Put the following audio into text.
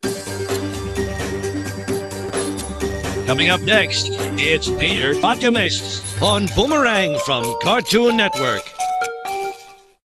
Coming up next, it's Peter Potamus on Boomerang from Cartoon Network.